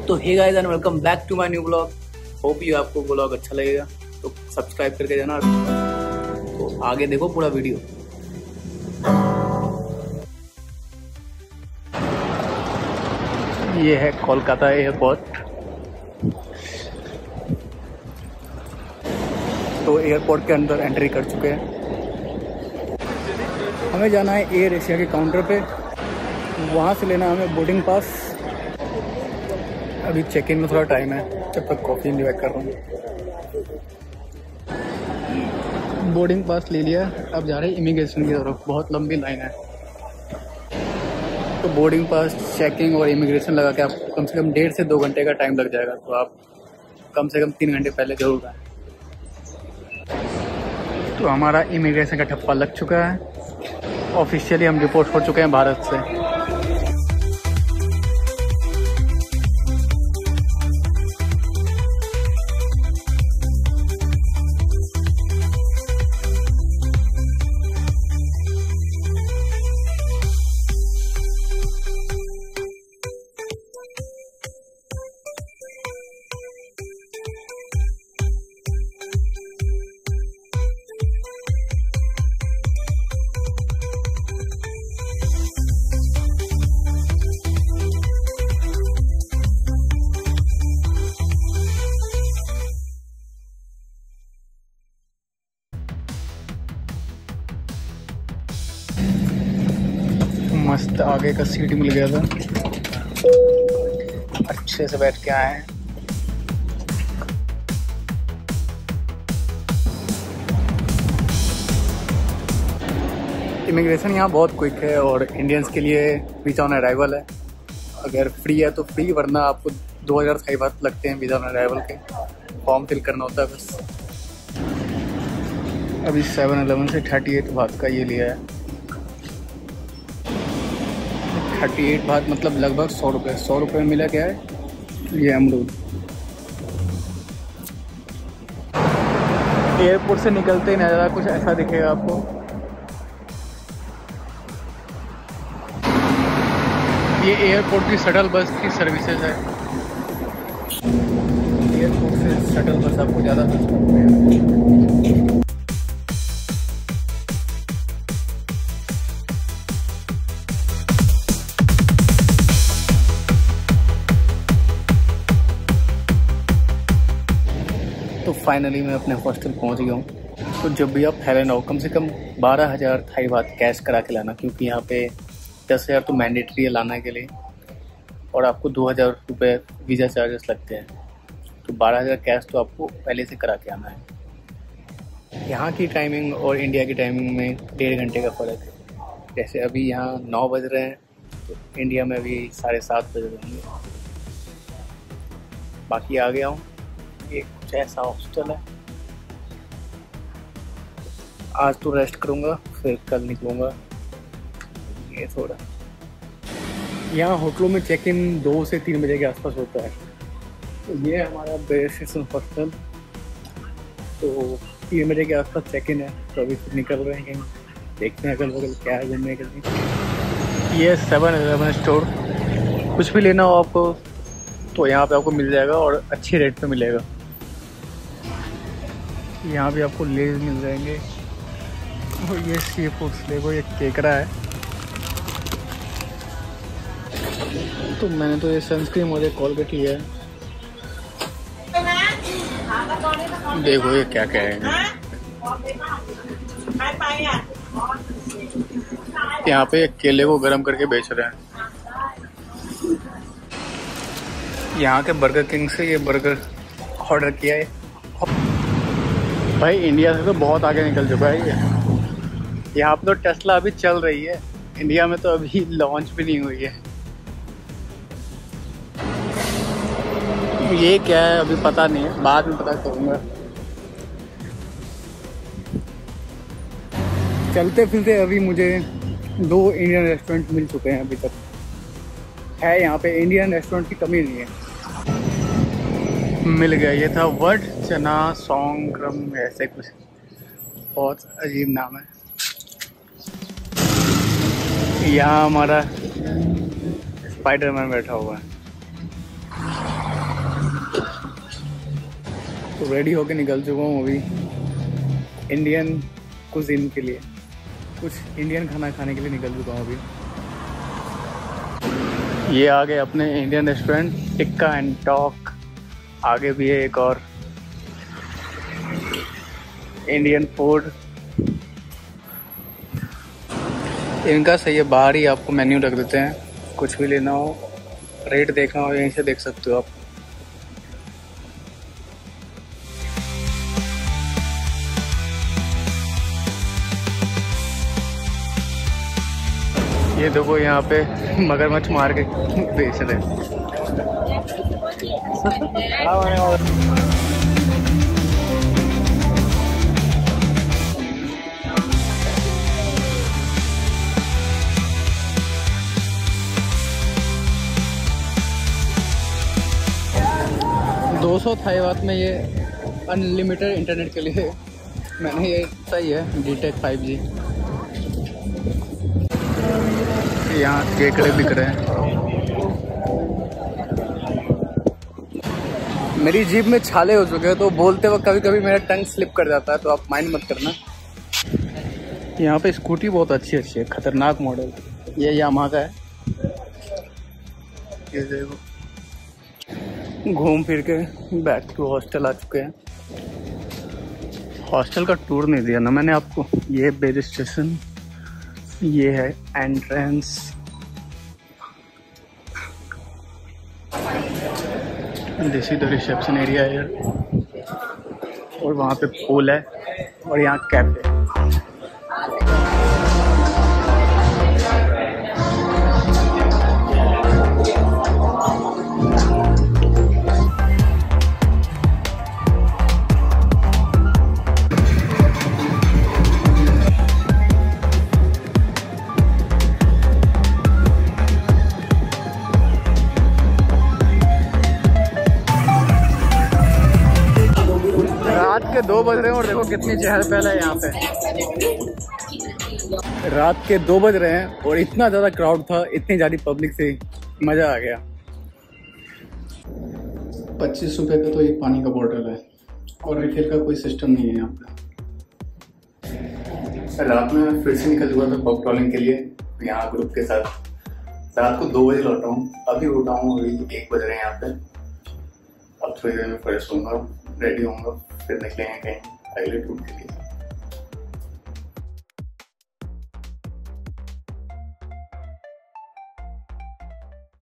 तो hey guys and welcome back to my new blog. Hope you आपको blog अच्छा लगेगा तो सब्सक्राइब करके जाना। तो आगे देखो पूरा वीडियो। ये है कोलकाता एयरपोर्ट। तो एयरपोर्ट के अंदर एंट्री कर चुके हैं। हमें जाना है एयर एशिया के काउंटर पे, वहाँ से लेना हमें बोर्डिंग पास। अभी चेक इन में थोड़ा टाइम है, जब तक कॉफ़ी इंजॉय कर रहा हूँ। बोर्डिंग पास ले लिया, अब जा रहे हैं इमिग्रेशन की तरफ। बहुत लंबी लाइन है। तो बोर्डिंग पास, चेकिंग और इमिग्रेशन लगा के आपको कम से कम 1.5 से 2 घंटे का टाइम लग जाएगा। तो आप कम से कम 3 घंटे पहले जरूर आए। तो हमारा इमिग्रेशन का ठप्पा लग चुका है। ऑफिशियली हम रिपोर्ट हो चुके हैं भारत से। मस्त आगे का सीट मिल गया था, अच्छे से बैठ के आए हैं। इमिग्रेशन यहाँ बहुत क्विक है और इंडियंस के लिए वीज़ा ऑन अराइवल है। अगर फ्री है तो फ्री, वरना आपको 2000 थाई बात लगते हैं वीज़ा ऑन अराइवल के। फॉर्म फिल करना होता है बस। अभी 7-Eleven से 38 बात का ये लिया है। 38 बात मतलब लगभग 100 रुपये। 100 रुपये में मिला क्या है? ये अमरूद। एयरपोर्ट से निकलते ही नज़ारा कुछ ऐसा दिखेगा आपको। ये एयरपोर्ट की शटल बस की सर्विसेज है। एयरपोर्ट से शटल बस आपको ज़्यादा सस्ता पड़ेगा। तो फाइनली मैं अपने हॉस्टल पहुंच गया हूँ। तो जब भी आप थाईलैंड आओ, कम से कम 12,000 थाई बात कैश करा के लाना, क्योंकि यहाँ पे 10,000 तो मैंडेटरी है लाने के लिए और आपको 2,000 रुपये वीज़ा चार्जेस लगते हैं। तो 12,000 कैश तो आपको पहले से करा के आना है। यहाँ की टाइमिंग और इंडिया की टाइमिंग में 1.5 घंटे का फ़र्क है। जैसे अभी यहाँ 9 बज रहे हैं तो इंडिया में अभी 7:30 बज रहे होंगे। बाकी आ गया हूँ। ये कुछ ऐसा हॉस्टल है। आज तो रेस्ट करूँगा, फिर कल निकलूँगा। ये थोड़ा यहाँ होटलों में चेक इन 2 से 3 बजे के आसपास होता है। तो ये हमारा बेसिसन हॉस्टल। तो 3 बजे के आसपास चेक इन है। तो अभी फिर निकल रहे हैं कहीं, देखते हैं अगल बगल क्या है घूमने के लिए। ये 7-Eleven स्टोर। कुछ भी लेना हो आपको तो यहाँ पे आपको मिल जाएगा और अच्छे रेट पे मिलेगा। यहाँ भी आपको लेज मिल जाएंगे। और ये सी फूड्स देखो, ये केकड़ा है। तो मैंने तो ये सनस्क्रीन और ये कोलगेट लिया है। देखो ये क्या क्या है। यहाँ पे केले को गर्म करके बेच रहे हैं। यहाँ के बर्गर किंग से ये बर्गर ऑर्डर किया है। भाई इंडिया से तो बहुत आगे निकल चुका है ये। यहाँ पे तो टेस्ला अभी चल रही है, इंडिया में तो अभी लॉन्च भी नहीं हुई है। ये क्या है अभी पता नहीं है, बाद में पता करूँगा। चलते फिरते अभी मुझे 2 इंडियन रेस्टोरेंट मिल चुके हैं अभी तक। है यहाँ पे इंडियन रेस्टोरेंट की कमी नहीं है। मिल गया, ये था वट चना सॉन्ग्रम ऐसे कुछ, बहुत अजीब नाम है। यहाँ हमारा स्पाइडरमैन बैठा हुआ है। तो रेडी होके निकल चुका हूँ अभी इंडियन कुजीन के लिए, कुछ इंडियन खाना खाने के लिए निकल चुका हूँ अभी। ये आ गए अपने Indian restaurant Tikka and Talk. आगे भी है एक और इंडियन फूड। इनका सही है, बाहर ही आपको मेन्यू रख देते हैं, कुछ भी लेना हो, रेट देखना हो यहीं से देख सकते हो आप। ये देखो यहाँ पे मगरमच्छ मार के बेच रहे हैं। 200 थाई बात में ये अनलिमिटेड इंटरनेट के लिए मैंने ये सही है डीटेक 5G। यहाँ केकड़े बिक रहे हैं। मेरी जीभ में छाले हो चुके हैं तो बोलते वक्त कभी कभी मेरा टंग स्लिप कर जाता है, तो आप माइंड मत करना। यहाँ पे स्कूटी बहुत अच्छी है, खतरनाक मॉडल। ये यामाहा का है। ये देखो, घूम फिर के बैक टू हॉस्टल आ चुके हैं। हॉस्टल का टूर नहीं दिया ना मैंने आपको। ये बेस स्टेशन, ये है entrance. This is the reception area है, और वहाँ पे पूल है और यहाँ कैफे। रात के 2 बज रहे हैं और देखो कितनी चहल पहल है यहाँ पे। रात के 2 बज रहे हैं और इतना ज़्यादा क्राउड था, इतनी ज़्यादा पब्लिक से मज़ा आ गया। 25 रुपये का तो एक पानी का बोतल है और रिफिल का कोई सिस्टम नहीं है यहाँ पे। रात में मैं फिर से निकल चुका था पब ट्रॉलिंग के लिए यहाँ ग्रुप के साथ। रात को 2 बजे लौटा हूँ, अभी उठा हूँ, अभी 1 बज रहे हैं यहाँ पे। अब थोड़ी देर में फ्रेश होऊंगा, रेडी होऊंगा, फिर निकलेंगे कहीं अगले टूर के लिए।